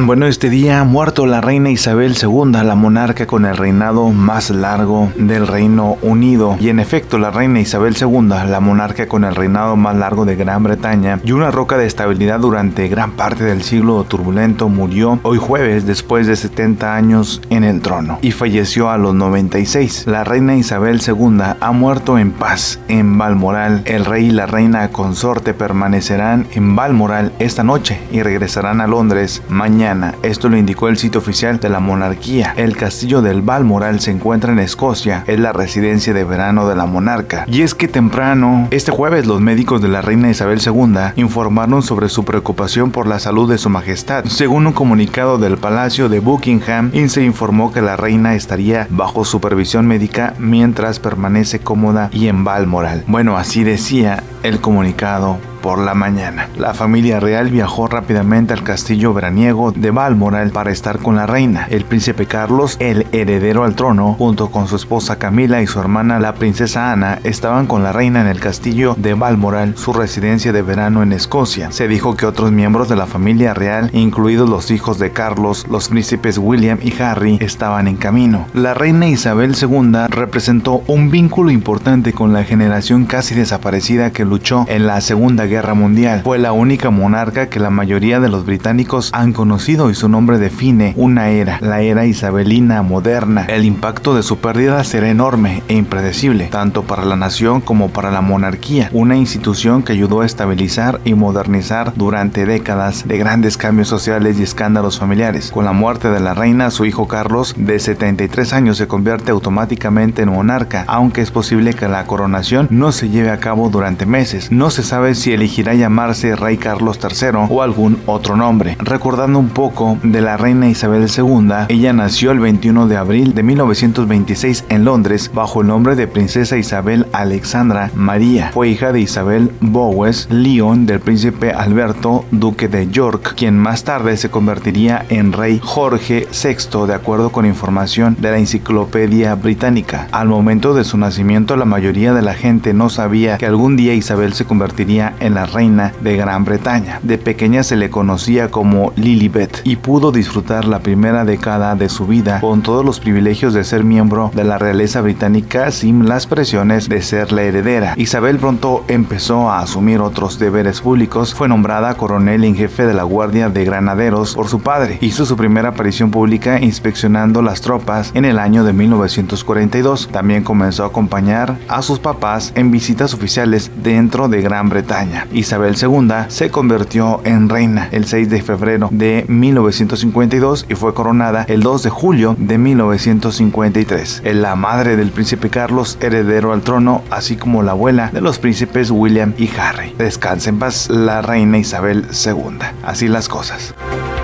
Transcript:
Bueno, este día ha muerto la reina Isabel II, la monarca con el reinado más largo del Reino Unido. Y en efecto, la reina Isabel II, la monarca con el reinado más largo de Gran Bretaña y una roca de estabilidad durante gran parte del siglo turbulento, murió hoy jueves después de 70 años en el trono y falleció a los 96. La reina Isabel II ha muerto en paz en Balmoral. El rey y la reina consorte permanecerán en Balmoral esta noche y regresarán a Londres mañana. Esto lo indicó el sitio oficial de la monarquía. El castillo del Balmoral se encuentra en Escocia, es la residencia de verano de la monarca. Y es que temprano, este jueves, los médicos de la reina Isabel II informaron sobre su preocupación por la salud de su majestad. Según un comunicado del Palacio de Buckingham, se informó que la reina estaría bajo supervisión médica mientras permanece cómoda y en Balmoral. Bueno, así decía el comunicado por la mañana. La familia real viajó rápidamente al castillo veraniego de Balmoral para estar con la reina. El príncipe Carlos, el heredero al trono, junto con su esposa Camila y su hermana la princesa Ana, estaban con la reina en el castillo de Balmoral, su residencia de verano en Escocia. Se dijo que otros miembros de la familia real, incluidos los hijos de Carlos, los príncipes William y Harry, estaban en camino. La reina Isabel II representó un vínculo importante con la generación casi desaparecida que luchó en la Segunda Guerra Mundial. Fue la única monarca que la mayoría de los británicos han conocido y su nombre define una era, la era isabelina moderna. El impacto de su pérdida será enorme e impredecible, tanto para la nación como para la monarquía, una institución que ayudó a estabilizar y modernizar durante décadas de grandes cambios sociales y escándalos familiares. Con la muerte de la reina, su hijo Carlos, de 73 años, se convierte automáticamente en monarca, aunque es posible que la coronación no se lleve a cabo durante meses. No se sabe si elegirá llamarse Rey Carlos III o algún otro nombre. Recordando un poco de la reina Isabel II, ella nació el 21 de abril de 1926 en Londres bajo el nombre de Princesa Isabel Alexandra María. Fue hija de Isabel Bowes Lyon, del príncipe Alberto, duque de York, quien más tarde se convertiría en Rey Jorge VI, de acuerdo con información de la Enciclopedia Británica. Al momento de su nacimiento, la mayoría de la gente no sabía que algún día Isabel se convertiría en la reina de Gran Bretaña. De pequeña se le conocía como Lilibet y pudo disfrutar la primera década de su vida con todos los privilegios de ser miembro de la realeza británica sin las presiones de ser la heredera. Isabel pronto empezó a asumir otros deberes públicos. Fue nombrada coronel en jefe de la Guardia de Granaderos por su padre. Hizo su primera aparición pública inspeccionando las tropas en el año de 1942. También comenzó a acompañar a sus papás en visitas oficiales dentro de Gran Bretaña. Isabel II se convirtió en reina el 6 de febrero de 1952 y fue coronada el 2 de julio de 1953. Es la madre del príncipe Carlos, heredero al trono, así como la abuela de los príncipes William y Harry. Descansa en paz la reina Isabel II. Así las cosas.